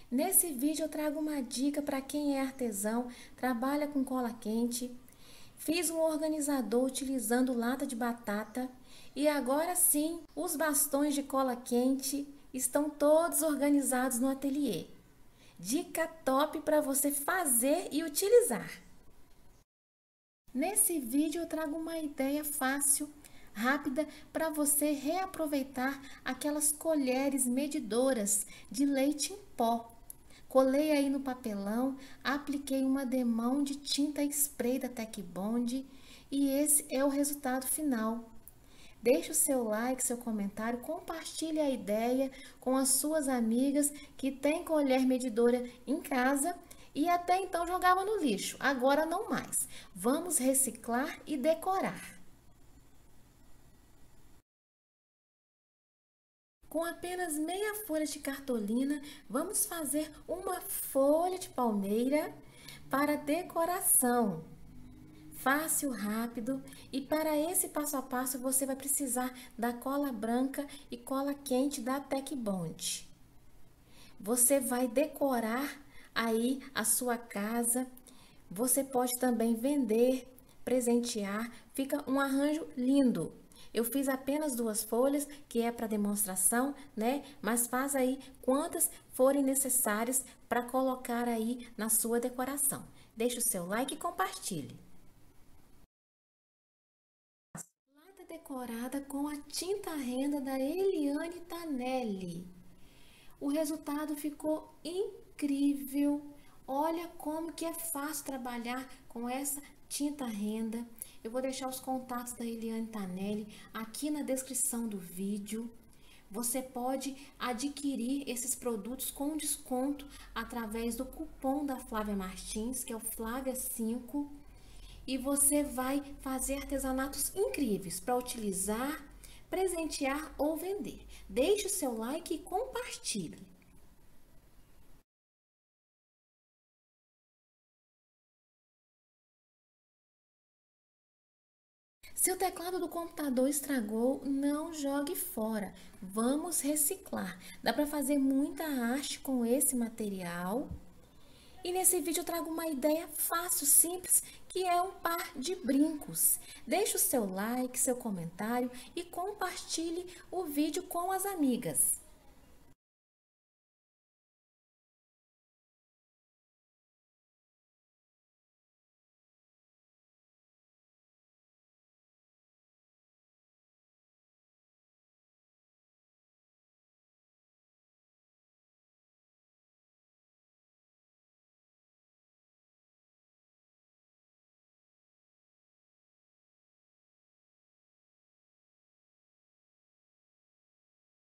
Nesse vídeo eu trago uma dica para quem é artesão, trabalha com cola quente. Fiz um organizador utilizando lata de batata e agora sim os bastões de cola quente estão todos organizados no ateliê. Dica top para você fazer e utilizar. Nesse vídeo eu trago uma ideia fácil, rápida para você reaproveitar aquelas colheres medidoras de leite em pó. Colei aí no papelão, apliquei uma demão de tinta spray da Tec Bond e esse é o resultado final. Deixe o seu like, seu comentário, compartilhe a ideia com as suas amigas que têm colher medidora em casa e até então jogava no lixo, agora não mais. Vamos reciclar e decorar. Com apenas meia folha de cartolina, vamos fazer uma folha de palmeira para decoração. Fácil, rápido, e para esse passo a passo você vai precisar da cola branca e cola quente da Tec Bond. Você vai decorar aí a sua casa, você pode também vender, presentear, fica um arranjo lindo. Eu fiz apenas 2 folhas, que é para demonstração, né? Mas faz aí quantas forem necessárias para colocar aí na sua decoração. Deixe o seu like e compartilhe. Lata decorada com a tinta renda da Eliane Tanelli. O resultado ficou incrível. Olha como que é fácil trabalhar com essa tinta renda. Eu vou deixar os contatos da Eliane Tanelli aqui na descrição do vídeo. Você pode adquirir esses produtos com desconto através do cupom da Flávia Martins, que é o Flávia5. E você vai fazer artesanatos incríveis para utilizar, presentear ou vender. Deixe o seu like e compartilhe. Se o teclado do computador estragou, não jogue fora. Vamos reciclar. Dá para fazer muita arte com esse material. E nesse vídeo eu trago uma ideia fácil, simples, que é um par de brincos. Deixe o seu like, seu comentário e compartilhe o vídeo com as amigas.